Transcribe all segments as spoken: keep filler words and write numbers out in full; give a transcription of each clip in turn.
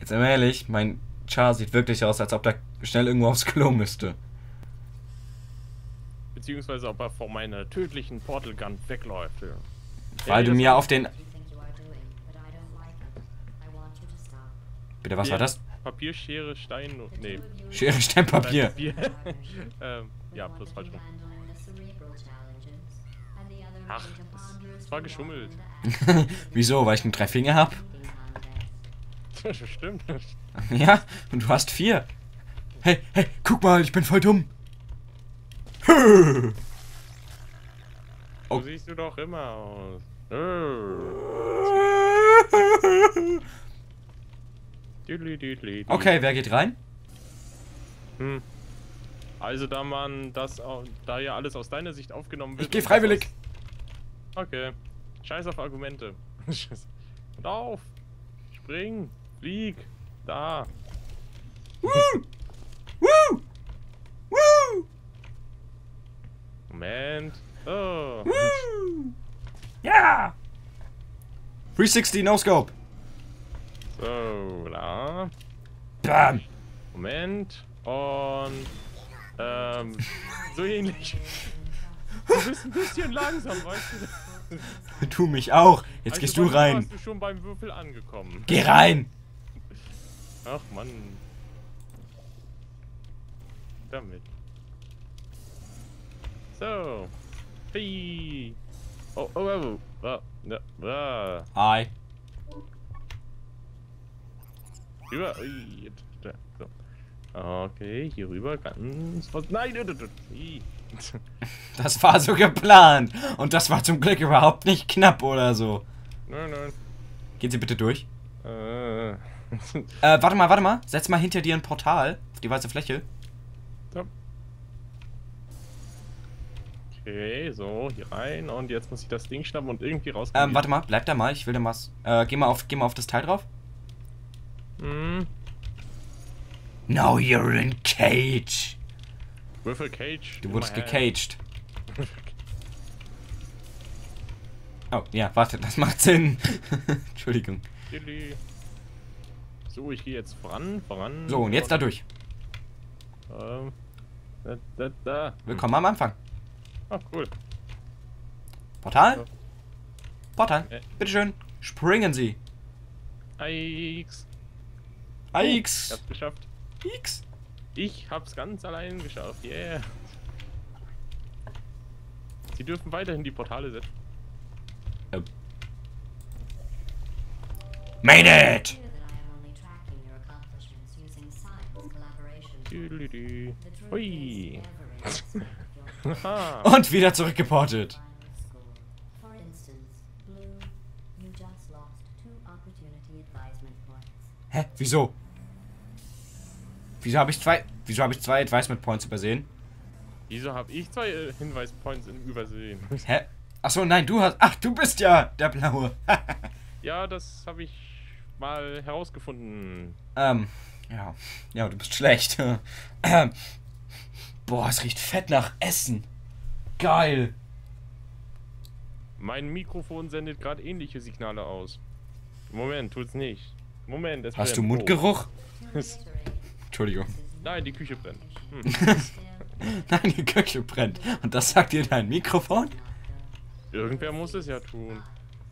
Jetzt einmal ehrlich, mein Char sieht wirklich aus, als ob der schnell irgendwo aufs Klo müsste. Beziehungsweise ob er vor meiner tödlichen Portal Gun wegläuft. Ja. Weil Hey, du das mir war- auf den... Bitte, was war das? Papier, Schere, Stein, nee. Schere, Stein, Papier. Papier. ähm, ja, plus falsch rum. Ach, das, das war geschummelt. Wieso? Weil ich nur drei Finger hab? Stimmt. Ja, und du hast vier. Hey, hey, guck mal, ich bin voll dumm. So siehst du doch immer aus. Okay, wer geht rein? Hm. Also da man das, au- da ja alles aus deiner Sicht aufgenommen wird. Ich gehe und freiwillig. Aus, okay. Scheiß auf Argumente. Und auf. Spring. Flieg. Da. Woo! Woo! Woo! Moment. Oh. Woo! Ja! dreihundertsechzig No Scope. So, da. Bam! Moment. Und ähm, so ähnlich. Du bist ein bisschen langsam, weißt du? Tu mich auch. Jetzt Also gehst du bei mir rein. warst du schon beim Würfel angekommen. Geh rein. Ach Mann. Damit. So. Hey. Oh, oh, oh. Ah, ja, ah. Hi. Rüber. Ui, da, so. Okay, hier rüber ganz was. Nein, nein, nein, nein. Das war so geplant. Und das war zum Glück überhaupt nicht knapp oder so. Nein, nein. Gehen Sie bitte durch. Äh. Äh, warte mal, warte mal. Setz mal hinter dir ein Portal auf die weiße Fläche. So. Okay, so, hier rein. Und jetzt muss ich das Ding schnappen und irgendwie rauskommen. Ähm, warte mal, bleib da mal. Ich will da was. Äh, geh mal auf, geh mal auf das Teil drauf. Hm. Now you're in cage. Würfel Cage. Du wurdest Immerhin. gecaged. Oh, ja, warte, das macht Sinn. Entschuldigung. Dilly. So, ich gehe jetzt voran, voran. So, und jetzt da durch. Ähm, da, da, da. Willkommen am Anfang. Ah, cool. Portal? Portal. Äh. Bitteschön. Springen Sie. X. A Ich X. hab's geschafft. X. Ich hab's ganz allein geschafft. Yeah. Sie dürfen weiterhin die Portale setzen. Oh. Made it! Tüdelüdü. Hui. Haha. Und wieder zurückgeportet. Hä? Wieso? Wieso habe ich zwei... Wieso habe ich zwei Advisement Points übersehen? Wieso habe ich zwei äh, Hinweispoints in übersehen? Hä? Achso, nein, du hast... Ach, du bist ja der Blaue. Ja, das habe ich mal herausgefunden. ähm, ja. Ja, du bist schlecht. ähm. Boah, es riecht fett nach Essen. Geil. Mein Mikrofon sendet gerade ähnliche Signale aus. Moment, tut's nicht. Moment, es Hast du brennt. Mundgeruch? Oh. Entschuldigung. Nein, die Küche brennt. Hm. Nein, die Küche brennt. Und das sagt dir dein Mikrofon? Irgendwer muss es ja tun.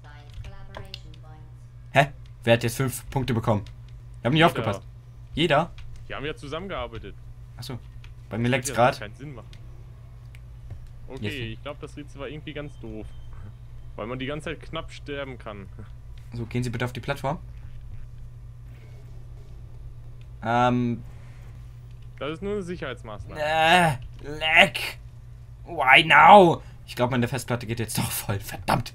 Hä? Wer hat jetzt fünf Punkte bekommen? Wir haben nicht Jeder. aufgepasst. Jeder? Die haben ja zusammengearbeitet. Achso. Bei mir leckt's Wird ja gerade. keinen Sinn machen. Okay, Jetzt. ich glaube, das Rätsel war irgendwie ganz doof. Weil man die ganze Zeit knapp sterben kann. So, gehen Sie bitte auf die Plattform. Ähm. Das ist nur eine Sicherheitsmaßnahme. Äh, leck. Why now? Ich glaube, meine Festplatte geht jetzt doch voll. Verdammt.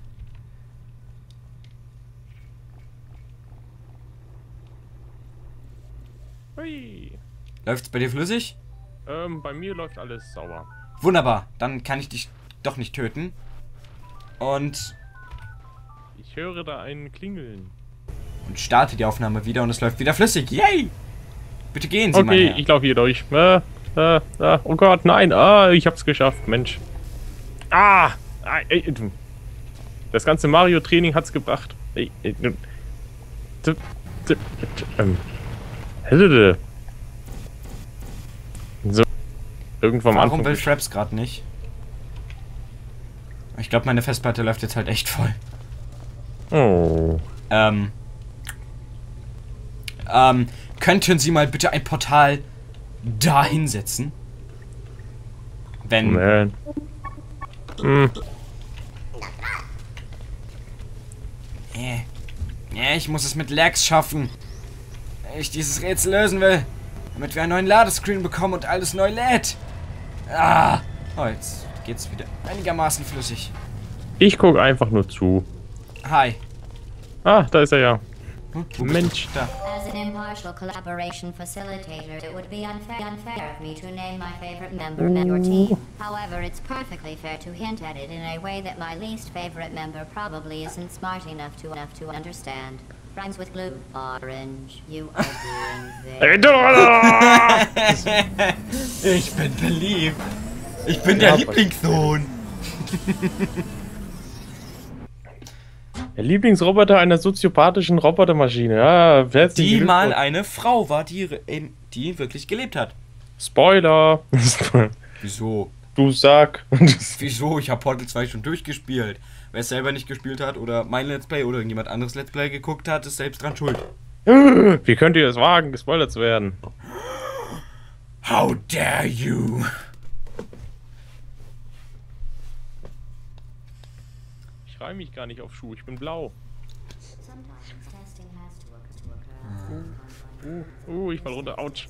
Hui. Läuft's bei dir flüssig? Ähm, bei mir läuft alles sauber. Wunderbar. Dann kann ich dich doch nicht töten. Und, Ich höre da einen Klingeln. und starte die Aufnahme wieder und es läuft wieder flüssig. Yay! Bitte gehen Sie, mein Okay, Herr. ich laufe hier durch. Äh, äh, äh, oh Gott, nein. Ah, ich hab's geschafft, Mensch. Ah! ah ey, du. Das ganze Mario-Training hat's gebracht. Ey, ey, du. Du- du- ähm, So. Irgendwo am Warum Anfang. will Fraps gerade nicht? Ich glaube, meine Festplatte läuft jetzt halt echt voll. Oh. Ähm. Ähm, könnten Sie mal bitte ein Portal da hinsetzen? Wenn... Man. Hm. Nee. Nee, ich muss es mit Lags schaffen. Wenn ich dieses Rätsel lösen will. Damit wir einen neuen Ladescreen bekommen und alles neu lädt. Ah. Oh, jetzt geht's wieder einigermaßen flüssig. Ich guck einfach nur zu. Hi. Ah, da ist er ja. Hm, wo bist Mensch. du? Da. As an impartial collaboration facilitator, it would be unfair, unfair of me to name my favorite member of your team. However, it's perfectly fair to hint at it in a way that my least favorite member probably isn't smart enough to enough to understand. Rhymes with glue. Orange. You are doing very... Ich bin beliebt. Ich bin der Ja, Lieblingssohn. Der Lieblingsroboter einer soziopathischen Robotermaschine. Ja, Die mal eine Frau war, die, in, die wirklich gelebt hat. Spoiler. Wieso? Du Sack. Wieso? Ich habe Portal zwei schon durchgespielt. Wer es selber nicht gespielt hat oder mein Let's Play oder irgendjemand anderes Let's Play geguckt hat, ist selbst dran schuld. Wie könnt ihr es wagen, gespoilert zu werden? How dare you? Ich reihe mich gar nicht auf Schuh, ich bin blau. Uh, uh, ich fall runter, ouch.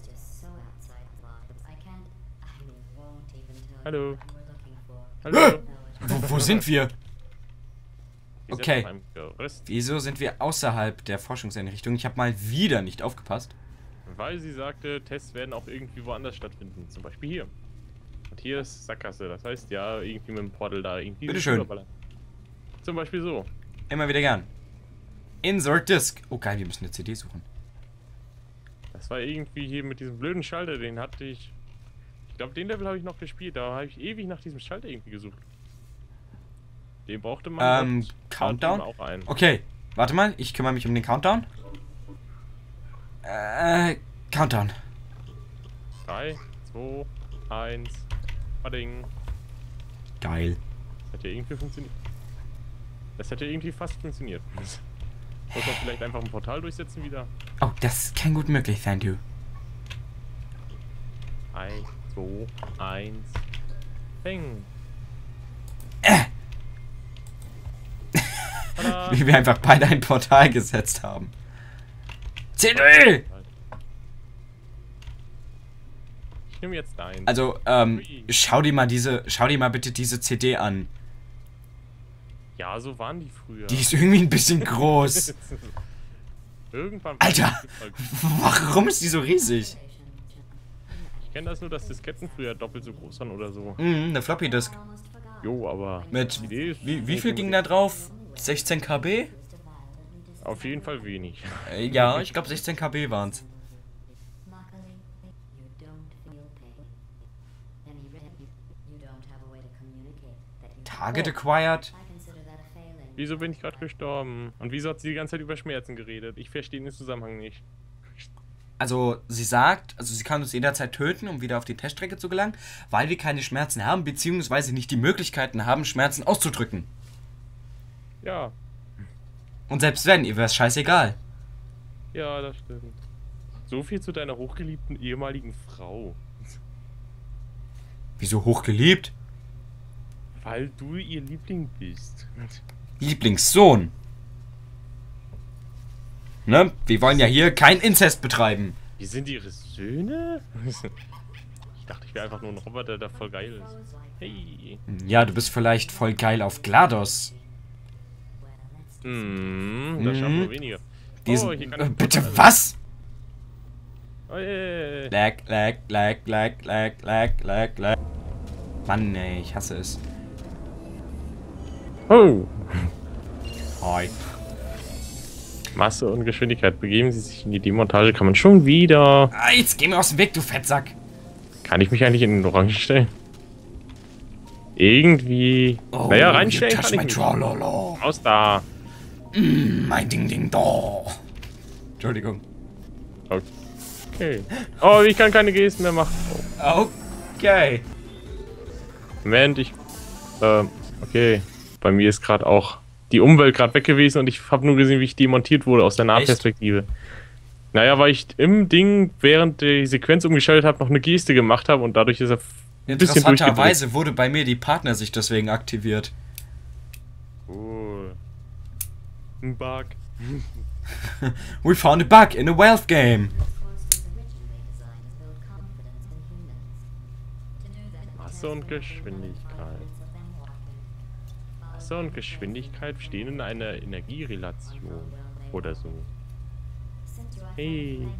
Hallo. Hallo. Wo, wo sind wir? Wir sind Okay. auf einem Gerüst, Wieso sind wir außerhalb der Forschungseinrichtung? Ich habe mal wieder nicht aufgepasst. weil sie sagte, Tests werden auch irgendwie woanders stattfinden. Zum Beispiel hier. Und hier ist Sackgasse. Das heißt ja, irgendwie mit dem Portal da irgendwie. Bitteschön. rüberballern. Zum Beispiel so. Immer wieder gern. Insert Disk. Oh geil, wir müssen eine C D suchen. Das war irgendwie hier mit diesem blöden Schalter, den hatte ich. Ich glaube, den Level habe ich noch gespielt. Da habe ich ewig nach diesem Schalter irgendwie gesucht. Den brauchte man. Ähm, und Countdown? auch ein. Okay, warte mal, ich kümmere mich um den Countdown. Äh, Countdown. drei, zwei, eins. Padding. Geil. Das hätte irgendwie funktioniert. Das hätte irgendwie fast funktioniert. Muss man vielleicht einfach ein Portal durchsetzen wieder? Oh, das ist kein gut möglich, thank you. drei, zwei, eins. Peng. Äh. Tada. Wie wir einfach beide ein Portal gesetzt haben. C D! Ich nehme jetzt dein. Also, ähm, schau dir mal diese, schau dir mal bitte diese C D an. Ja, so waren die früher. Die ist irgendwie ein bisschen groß. Irgendwann. Alter, warum ist die so riesig? Ich kenne das nur, dass Disketten früher doppelt so groß waren oder so. Mhm, eine Floppy Disk. Jo, aber. Mit, die Idee ist- wie, wie viel ging da drauf? sechzehn Kilobyte? Auf jeden Fall wenig. Äh, ja, ich glaube sechzehn Kilobyte waren's. Target acquired? Wieso bin ich gerade gestorben? Und wieso hat sie die ganze Zeit über Schmerzen geredet? Ich verstehe den Zusammenhang nicht. Also, sie sagt, also sie kann uns jederzeit töten, um wieder auf die Teststrecke zu gelangen, weil wir keine Schmerzen haben, beziehungsweise nicht die Möglichkeiten haben, Schmerzen auszudrücken. Ja, Und selbst wenn, ihr wäre es scheißegal. ja, das stimmt. So viel zu deiner hochgeliebten ehemaligen Frau. Wieso hochgeliebt? Weil du ihr Liebling bist. Lieblingssohn. Ne? Wir wollen ja hier kein Inzest betreiben. Wie sind ihre Söhne? Ich dachte, ich wäre einfach nur ein Roboter, der voll geil ist. Hey. Ja, du bist vielleicht voll geil auf GLaDOS. Hm, das schaffen wir weniger. Diesen, Oh, hier kann äh, ich- bitte was? Oh, yeah. Lag, lag, lag, lag, lag, lag, lag, lag. Mann, ey, ich hasse es. Oh. Hi. Masse und Geschwindigkeit. Begeben Sie sich in die Demontage. Kann man schon wieder. Ah, jetzt geh mir aus dem Weg, du Fettsack. Kann ich mich eigentlich in den Orange stellen? Irgendwie. Oh, naja, you reinstellen touch kann ich my mich. Trololo. Aus da. Mm, mein Ding Ding Do. Entschuldigung. Okay. Okay. Oh, ich kann keine Gesten mehr machen. Okay. Moment, ich... Ähm, okay. Bei mir ist gerade auch die Umwelt gerade weg gewesen und ich habe nur gesehen, wie ich demontiert wurde aus der Nahperspektive. Naja, weil ich im Ding, während die Sequenz umgeschaltet habe, noch eine Geste gemacht habe und dadurch ist er ein bisschen durchgedrückt. Interessanterweise wurde bei mir die Partnersicht deswegen aktiviert. Cool. Ein Bug. We found a bug in a Wealth game. Masse und Geschwindigkeit. Masse und Geschwindigkeit stehen in einer Energierelation oder so. Hey.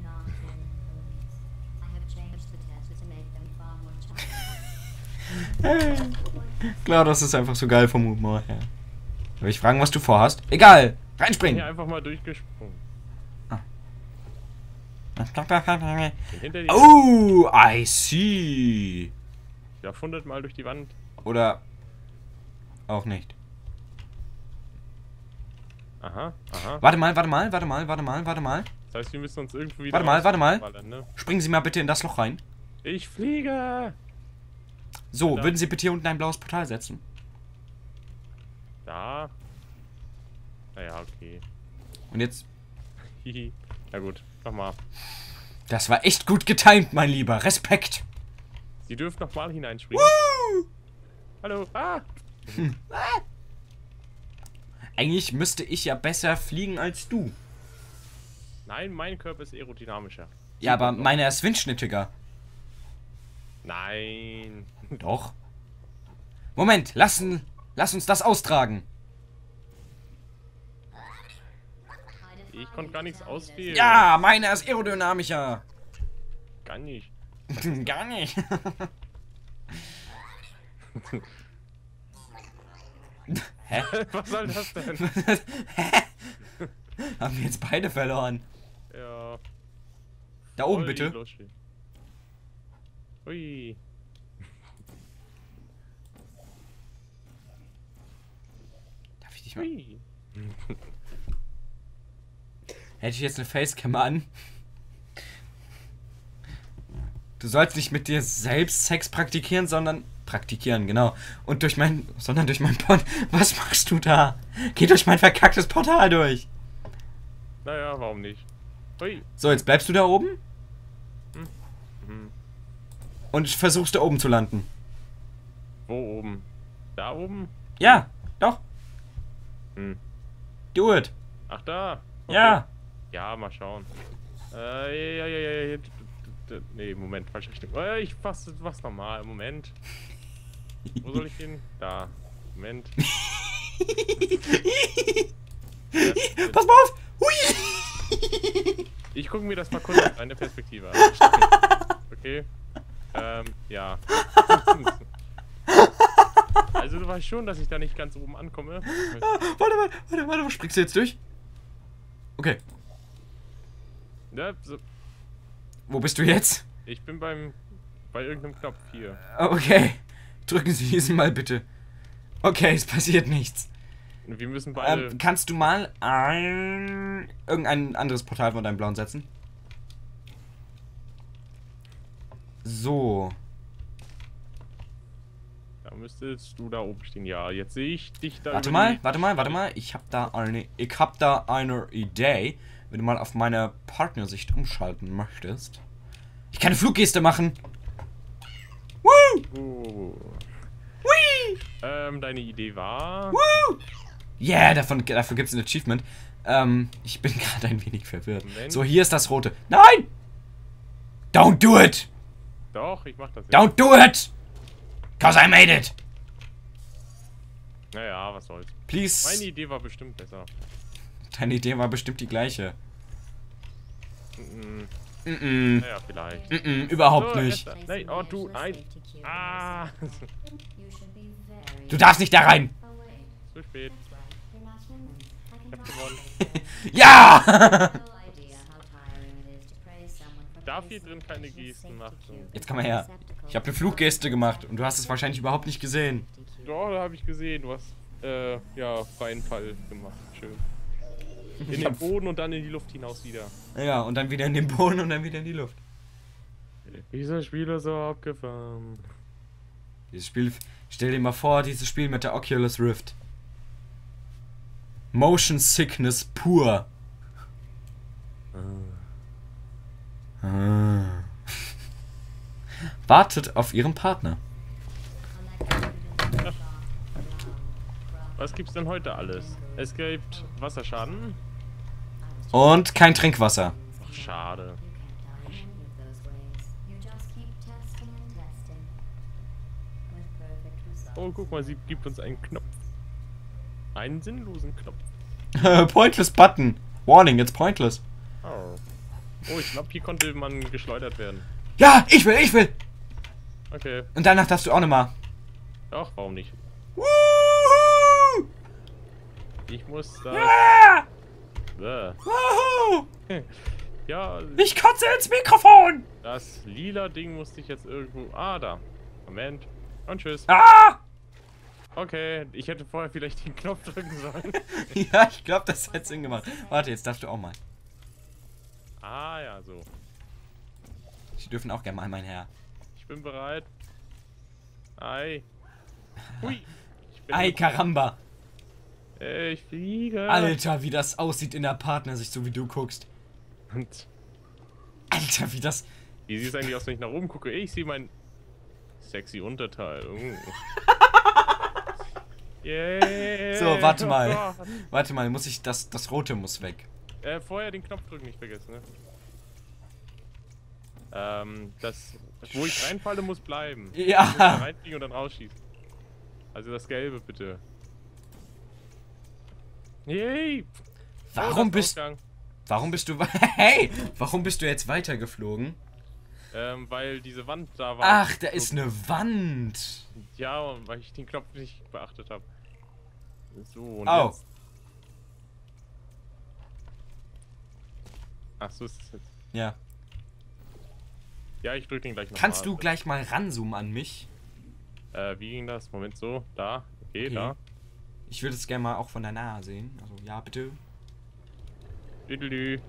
Klar, das ist einfach so geil vom Humor her. Will ich fragen, was du vorhast? Egal! Reinspringen! Hier einfach mal durchgesprungen. Ah. Hinter dir. Oh, I see! Ja, hundert Mal durch die Wand. Oder auch nicht. Aha, aha. Warte mal, warte mal, warte mal, warte mal, warte mal. Das heißt, wir müssen uns irgendwie wieder... Warte mal, warte mal. ausballern, ne? Springen Sie mal bitte in das Loch rein. Ich fliege! So, Da. würden Sie bitte hier unten ein blaues Portal setzen? Da. Naja, okay. Und jetzt... Hihi. Na gut, nochmal. Das war echt gut getimt, mein Lieber. Respekt. Sie dürfen nochmal hineinspringen. Woo! Hallo. Ah! Eigentlich müsste ich ja besser fliegen als du. Nein, mein Körper ist aerodynamischer. Ja, aber meiner ist windschnittiger. Nein. Doch. Moment, lassen, lass uns das austragen. Ich konnte gar nichts auswählen. Ja, meiner ist aerodynamischer. Gar nicht. Gar nicht. Hä? Was soll das denn? Hä? Haben wir jetzt beide verloren? Ja. Da oben Voll die bitte. Lusche. Ui. Darf ich dich mal... Ui. Hätte ich jetzt eine Facecam an? Du sollst nicht mit dir selbst Sex praktikieren, sondern... Praktikieren, genau. Und durch mein... Sondern durch mein Port... Was machst du da? Geh durch mein verkacktes Portal durch. Naja, warum nicht? Ui. So, jetzt bleibst du da oben Hm. und versuchst da oben zu landen. Wo oben? Da oben? Ja, doch. Hm. Do it. Ach, da. Okay. Ja. Ja, mal schauen. Äh, ja, ja, ja, ja. d- d- d- Nee, Moment, falsche Richtung. Äh, ich fasse was normal. Moment. Wo soll ich hin? Da. Moment. Pass mal auf. Hui. Ich gucke mir das mal kurz aus deiner Perspektive an. Okay. Ähm, ja. Also du weißt schon, dass ich da nicht ganz oben ankomme. Warte, warte, warte, warte. Wo springst du jetzt durch? Okay. Ja, so, Wo bist du jetzt? ich bin beim... bei irgendeinem Knopf hier. Okay. Drücken Sie diesen mal bitte. Okay, es passiert nichts. Und wir müssen beide... Ähm, kannst du mal ein... irgendein anderes Portal von deinem blauen setzen? So. Da müsstest du da oben stehen. Ja, jetzt sehe ich dich da... Warte über mal, die- warte mal, warte mal. Ich hab da eine... Ich hab da eine Idee. Wenn du mal auf meine Partnersicht umschalten möchtest. Ich kann eine Fluggeste machen. Woo! Oh. Whee! Ähm, deine Idee war... Woo! Yeah, davon, dafür gibt's ein Achievement. Ähm, ich bin gerade ein wenig verwirrt. Moment. So, hier ist das rote. Nein! Don't do it! Doch, ich mach das jetzt. Don't do it! Cause I made it! Naja, was soll's. Please. Meine Idee war bestimmt besser. Deine Idee war bestimmt die gleiche. Mm, Mm -mm. naja, vielleicht. Mm -mm, überhaupt So, nicht. Esther. Nein, oh du, nein. Ah, Du darfst nicht da rein. zu spät. Ich hab gewonnen. Ja! Ich darf hier drin keine Gesten machen. Jetzt komm mal her. Ich habe eine Fluggeste gemacht und du hast es wahrscheinlich überhaupt nicht gesehen. Doch, da habe ich gesehen. Du hast, äh, ja, freien Fall gemacht. Schön. In Ich den hab- Boden und dann in die Luft hinaus wieder. Ja, und dann wieder in den Boden und dann wieder in die Luft. Dieser Spiel ist so abgefahren. Dieses Spiel, stell dir mal vor, dieses Spiel mit der Oculus Rift. Motion Sickness pur. Ah. Ah. Wartet auf ihren Partner. Was gibt's denn heute alles? Es gibt Wasserschaden. Und kein Trinkwasser. Ach, schade. Oh, guck mal, sie gibt uns einen Knopf. Einen sinnlosen Knopf. Pointless Button. Warning, it's pointless. Oh, oh ich glaube, hier konnte man geschleudert werden. Ja, ich will, ich will. Okay. Und danach darfst du auch nochmal. Ach, warum nicht? Woohoo! Ich muss da... Ja! Äh. Woohoo! Ja, Ich kotze ins Mikrofon! das lila Ding musste ich jetzt irgendwo... Ah, da. Moment. Und tschüss. Ah! Okay, ich hätte vorher vielleicht den Knopf drücken sollen. Ja, ich glaube, das hat Sinn gemacht. Warte, jetzt darfst du auch mal. Ah, ja, so. Sie dürfen auch gerne mal, mein Herr. Ich bin bereit. Ei. Hui. Ich bin Ei, Karamba. Äh, Ich fliege. Alter, wie das aussieht in der Partnersicht, so wie du guckst. Und Alter, wie das... wie sieht es eigentlich aus, wenn ich nach oben gucke? Ich sehe mein sexy Unterteil. Uh. Yeah. So, warte mal. Warte mal, muss ich... Das, das Rote muss weg. Äh, vorher den Knopf drücken, nicht vergessen, ne? Ähm, das... Wo ich reinfalle, muss bleiben. Ja. Ich muss da reinfliegen und dann rausschießen. Also das Gelbe, bitte. Yay! Warum Oh, bist... Ausgang. Warum bist du... Hey! Warum bist du jetzt weitergeflogen? Ähm, weil diese Wand da war. Ach, da ist eine Wand. Ja, und weil ich den Knopf nicht beachtet habe. So, und Au. jetzt... Ach, so ist es jetzt. Ja. Ja, ich drück den gleich noch Kannst mal. du gleich mal ranzoomen an mich? Äh, wie ging das? Moment, so, da, okay, Okay. da. Ich würde es gerne mal auch von der Nahe sehen. Also, ja, bitte. Düdelü.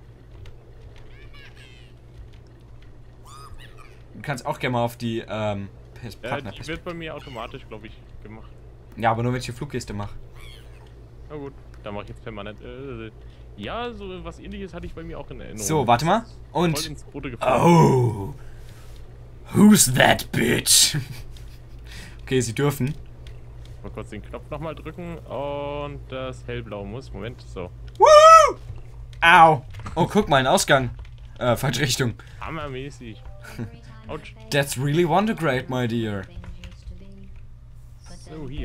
Du kannst auch gerne mal auf die, ähm, Pers- Ja, Partner... die wird bei mir automatisch, glaube ich, gemacht. Ja, aber nur wenn ich die Fluggeste mache. Na gut, dann mache ich jetzt permanent. Äh, ja, so was ähnliches hatte ich bei mir auch in Erinnerung. So, warte mal. Voll Und... ins Rote gefallen. Oh! Who's that bitch? Okay, sie dürfen. Mal kurz den Knopf nochmal drücken und das hellblau muss. Moment, so. Woo! Au! Oh, guck mal, ein Ausgang. Äh, falsche Richtung. Hammermäßig. Autsch. That's really wondergrade, my dear. So, hier.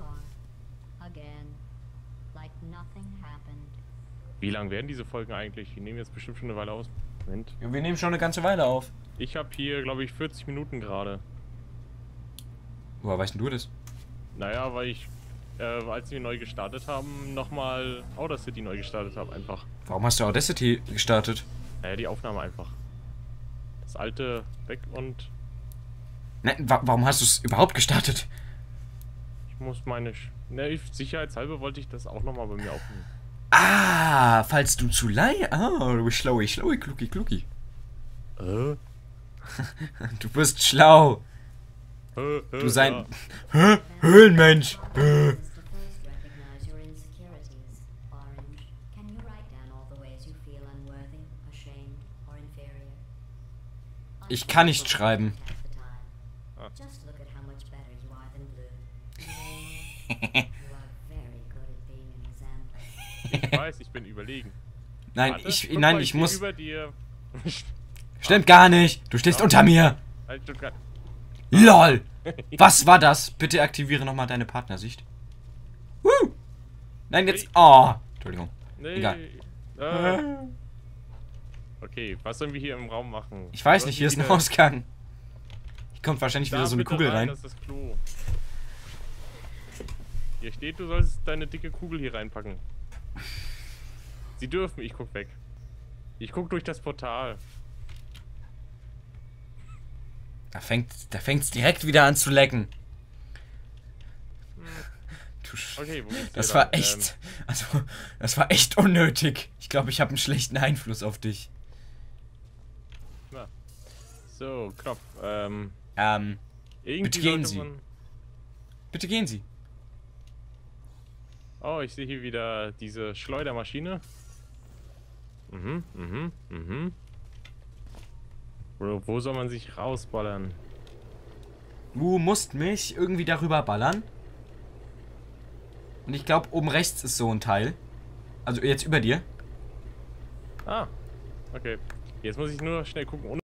Wie lang werden diese Folgen eigentlich? Die nehmen jetzt bestimmt schon eine Weile aus. Moment. Wir nehmen schon eine ganze Weile auf. Ich habe hier, glaube ich, vierzig Minuten gerade. Woher weißt denn du das? Naja, weil ich, äh, als wir neu gestartet haben, nochmal Audacity neu gestartet habe, einfach. Warum hast du Audacity gestartet? Naja, die Aufnahme einfach. Das alte weg und Nein, wa warum hast du es überhaupt gestartet? ich muss meine... Sch ne, ich, sicherheitshalber wollte ich das auch nochmal bei mir aufnehmen. Ah, falls du zu leih... Ah, du bist schlaui, schlaui, klucki, klucki. Äh? Du bist schlau. Äh, äh, Du sein... ja. Hä? Höhlenmensch. Hä? Ich kann nicht schreiben. Ah. Ich weiß, ich bin überlegen. Nein, Warte, ich... guck Nein, mal, ich steh muss... über dir. Stimmt gar nicht. Du stehst Ja. unter mir. Halt, du grad- LOL. Was war das? Bitte aktiviere nochmal deine Partnersicht. Woo. Nein, jetzt... Oh. Entschuldigung. Nee. Egal. Äh. Okay, was sollen wir hier im Raum machen? Ich weiß Sollen nicht, wir hier ist ein wieder- Ausgang. Hier kommt wahrscheinlich Da wieder so eine bitte Kugel rein. Das ist das Klo. Hier steht, du sollst deine dicke Kugel hier reinpacken. Sie dürfen, ich guck weg. Ich guck durch das Portal. Da fängt da fängt's direkt wieder an zu lecken. Du Sch Okay, wo geht's das hier war lang? echt... Also, das war echt unnötig. Ich glaube, ich habe einen schlechten Einfluss auf dich. Ähm, na. So, Knopf. Ähm, Ähm, irgendwie Bitte gehen sollte Sie. man... bitte gehen Sie. Oh, ich sehe hier wieder diese Schleudermaschine. Mhm, mhm, mhm. Bro, wo soll man sich rausballern? Du musst mich irgendwie darüber ballern. Und ich glaube, oben rechts ist so ein Teil. Also jetzt über dir. Ah, okay. Jetzt muss ich nur schnell gucken.